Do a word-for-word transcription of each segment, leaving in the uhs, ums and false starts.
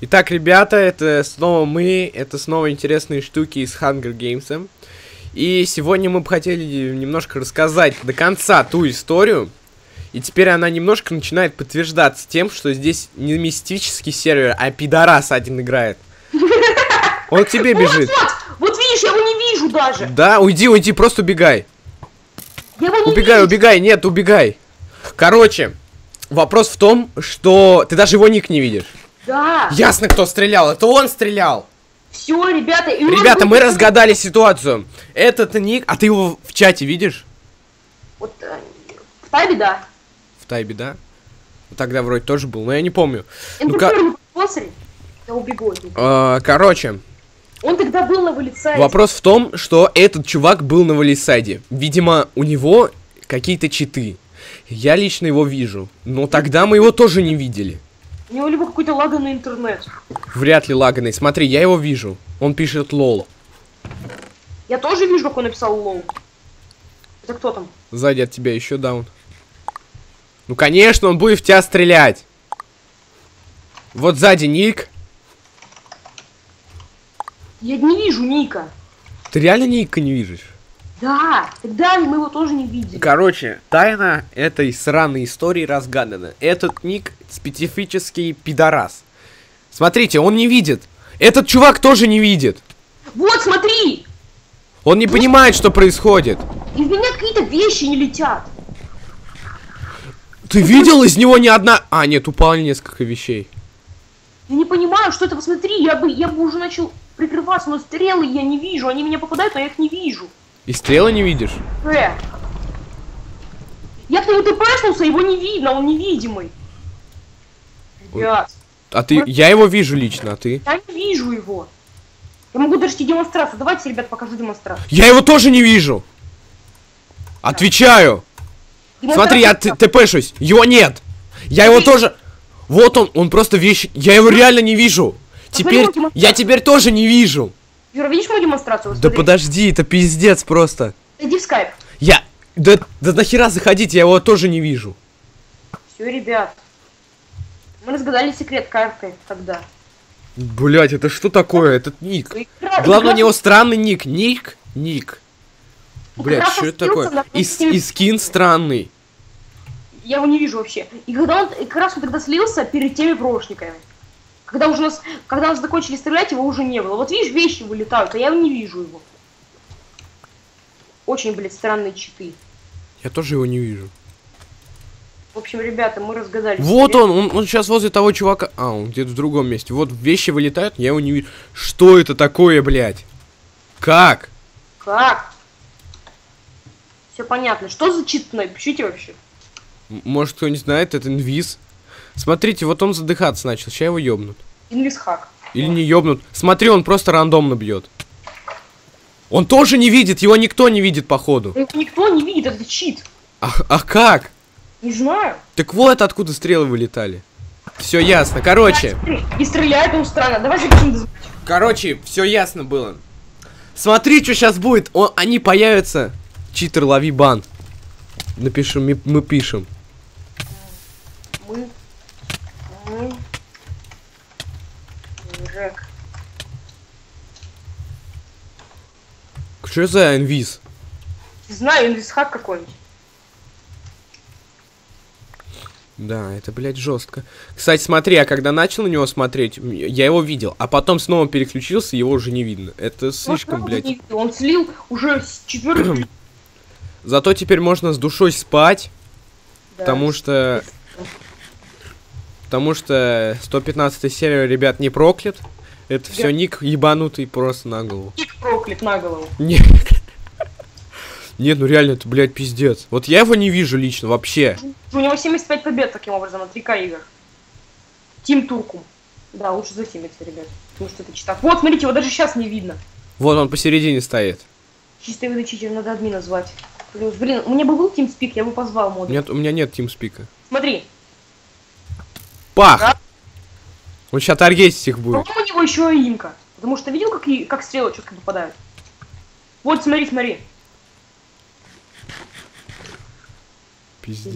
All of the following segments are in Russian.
Итак, ребята, это снова мы, это снова интересные штуки из Hunger Games. И сегодня мы бы хотели немножко рассказать до конца ту историю. И теперь она немножко начинает подтверждаться тем, что здесь не мистический сервер, а пидорас один играет. Он к тебе бежит. Вот, вот, вот видишь, я его не вижу даже. Да, уйди, уйди, просто убегай. Я его не убегай, вижу. убегай, нет, убегай. Короче, вопрос в том, что ты даже его ник не видишь. Да. Ясно, кто стрелял, это он стрелял. Все, ребята. и Ребята, он мы будет- разгадали ситуацию. Этот ник, а ты его в чате видишь? Вот, э, в тайбе, да. В тайбе, да? Тогда вроде тоже был, но я не помню. Ну-ка, Интерфер спонсоре. Я убегу. от него. э, короче, Он тогда был на вылицае. вопрос в том, что этот чувак был на Валисайде. Видимо, у него какие-то читы. Я лично его вижу, но тогда мы его тоже не видели. У него либо какой-то лаганный интернет. Вряд ли лаганный. Смотри, я его вижу. Он пишет лол. Я тоже вижу, как он написал лоу. Это кто там? Сзади от тебя еще даун. Ну, конечно, он будет в тебя стрелять. Вот сзади ник. Я не вижу Ника. Ты реально ника не видишь? Да, тогда мы его тоже не видели. Короче, тайна этой сраной истории разгадана. Этот ник специфический пидорас. Смотрите, он не видит. Этот чувак тоже не видит. Вот, смотри! Он не понимает, что происходит. Из меня какие-то вещи не летят. Ты видел из него ни одна... А, нет, упало несколько вещей. Я не понимаю, что это, посмотри, я бы, я бы уже начал прикрываться, но стрелы я не вижу. Они меня попадают, но я их не вижу. И стрелы не видишь? Э. Я к нему тпшнулся, его не видно, он невидимый. Ребят, А ты... Я его вижу лично, а ты? я не вижу его. Я могу даже тебе демонстрацию. Давайте, ребят, покажу демонстрацию. Я его тоже не вижу. Отвечаю. Смотри, я т- тпшусь. Его нет. Я его тоже... Вот он, он просто вещи... Я его реально не вижу. Теперь... Я теперь тоже не вижу. Юра, видишь мою демонстрацию? Вот Да смотри. подожди, это пиздец просто. Иди в скайп. Я... Да, да нахера заходить, я его тоже не вижу. Все, ребят. Мы разгадали секрет карты тогда. Блять, это что такое? Этот ник. Игра- Главное, у игра- него странный ник. Ник? Ник. Блять, Игра что это слился такое? на И, с- и скин странный. Я его не вижу вообще. И когда он, и как раз он тогда слился перед теми прошниками. Когда уже нас, когда нас закончили стрелять, его уже не было. Вот видишь, вещи вылетают, а я не вижу его. Очень, блядь, странные читы. Я тоже его не вижу. В общем, ребята, мы разгадали. Вот секрет. он, он, он сейчас возле того чувака. А, он где-то в другом месте. Вот вещи вылетают, я его не вижу. Что это такое, блядь? Как? Как? Все понятно. Что за чит? Напишите вообще. М- Может, кто не знает, это инвиз. Смотрите, вот он задыхаться начал. Сейчас его ёбнут. Инвисхак. Или не ёбнут. Смотри, он просто рандомно бьет. Он тоже не видит, его никто не видит, походу. Его никто не видит, это чит. А, а как? Не знаю. Так вот откуда стрелы вылетали. Все ясно. Короче, И стреляет он странно. Давай запишем дозвать. короче, все ясно было. Смотри, что сейчас будет. О, они появятся. Читер, лови бан. Напишем, мы, мы пишем. Мы. Мы. Жек. Что за инвиз? Не знаю, инвисхак какой-нибудь. Да, это, блядь, жестко. Кстати, смотри, я когда начал на него смотреть, м, я его видел, а потом снова переключился, его уже не видно. Это слишком, Он, блядь. Он слил уже с четвертый. Зато теперь можно с душой спать, потому что... Потому что сто пятнадцатая серия, ребят, не проклят. Это все ник ебанутый просто на голову. Ник проклят на голову. Нет. Нет, ну реально, это, блядь, пиздец. Вот я его не вижу лично, вообще. У него семьдесят пять побед таким образом на три ка игр. Тим Туркум. Да, лучше за семьдесят, ребят. Потому что это читак. Вот, смотрите, его даже сейчас не видно. Вот он посередине стоит. Чистый выдачитель, надо админа звать. Плюс, блин, у меня бы был TeamSpeak, я бы позвал моду. Нет, у меня нет тимспика. Смотри. Пах! Да. Он сейчас таргетить их будет. По-моему, у него еще и имка. Потому что видел, как, и, как стрелы четко попадают? Вот, смотри, смотри.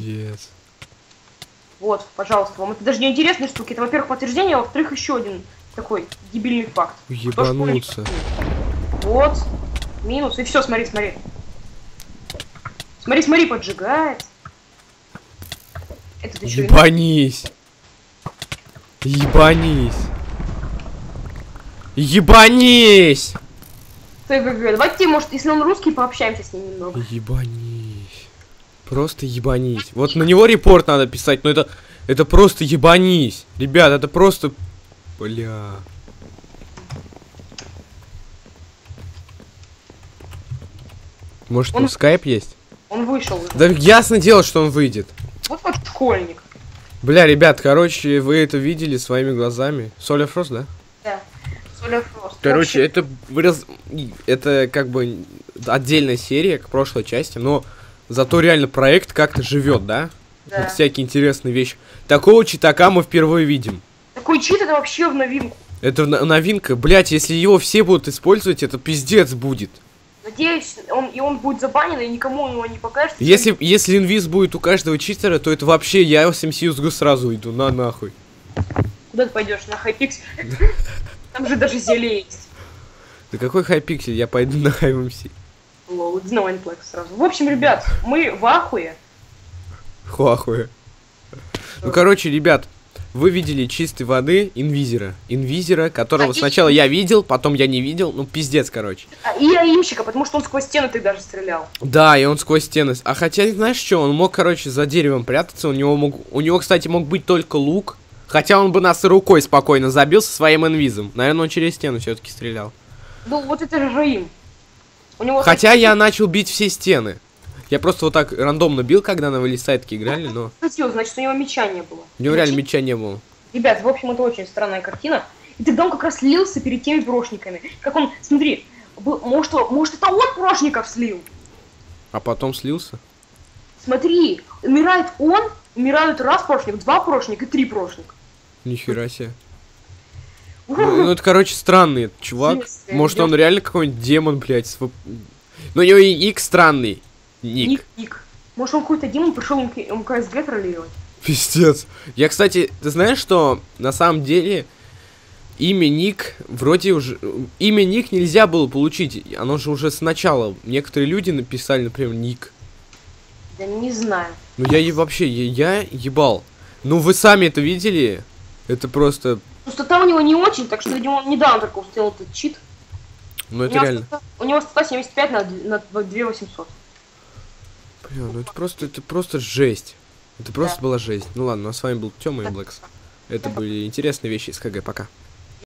Пиздец. Вот, пожалуйста, вам это даже не интересные штуки. Это, во-первых, подтверждение, а во-вторых, еще один Такой дебильный факт. Ебануться. Вот. Минус. И все, смотри, смотри. Смотри, смотри, поджигает. Это еще Ебанись. Ебанись. Ебанись. Давайте, может, если он русский, пообщаемся с ним немного. Ебанись. Просто ебанись. Вот на него репорт надо писать, но это... Это просто ебанись. Ребят, это просто... Бля. Может, Он- он скайп есть? Он вышел. Да ясно дело, что он выйдет. Вот вот школьник. Бля, ребят, короче, вы это видели своими глазами. Соля Фрост, да? Да. Соля Фрост. Короче, это выраз... это как бы отдельная серия к прошлой части, но зато реально проект как-то живет, да? Да. Вот всякие интересные вещи. Такого читака мы впервые видим. Такой чит это вообще в новинку. Это на- новинка. Блять, если его все будут использовать, это пиздец будет. Надеюсь, он и он будет забанен, и никому его не покажет. Если, если инвиз будет у каждого читера, то это вообще я с эм си ю эс джи сразу иду, на нахуй. Куда ты пойдешь? На Хайпикс? Там же даже зелье есть. Да какой хайпиксель, я пойду на эм си. Лол, иди на Вайнплекс сразу. В общем, ребят, мы в ахуе. Хуахуя. Ну, короче, ребят, вы видели чистой воды инвизера. Инвизера, которого А, и- сначала я видел, потом я не видел. Ну, пиздец, короче. А, И аимщика, потому что он сквозь стену ты даже стрелял. Да, и он сквозь стены. А хотя, знаешь что, он мог, короче, за деревом прятаться. У него мог. У него, кстати, мог быть только лук. Хотя он бы нас и рукой спокойно забил со своим инвизом. Наверное, он через стену все-таки стрелял. Ну, вот это же Раим. У него Хотя такие- я начал бить все стены. Я просто вот так рандомно бил, когда на вылисайтке играли, но Хватило, значит, у него меча не было. у него реально Значит, меча не было. Ребят, в общем, это очень странная картина. И тогда он как раз слился перед теми прошниками. Как он, смотри, был- может, может это он прошников слил? А потом слился. Смотри, умирает он, умирают раз прошник, два прошник и три прошник. Нихера себе. Ну, ну, это, короче, странный этот чувак. Смысле? Может, Я- он реально какой-нибудь демон, блядь. с воп- Ну, у него и ник странный. Ник. Ник, ник. Может, он какой-то демон пришел МКСГ троллировать? Пиздец. Я, кстати, ты знаешь, что на самом деле имя ник вроде уже... Имя ник нельзя было получить. Оно же уже сначала. Некоторые люди написали, например, ник. Да не знаю. Ну, я и вообще, я, я ебал. Ну, вы сами это видели? Это просто... Просто там у него не очень, так что, видимо, он недавно только успел этот чит. Ну, У это него реально... стата- У него стата семьдесят пять на, д- на две тысячи восемьсот. Бля, ну это просто, это просто жесть. Это просто Да. была жесть. Ну ладно, ну а с вами был Тёма и Блэкс. Это были интересные вещи из КГ. Пока.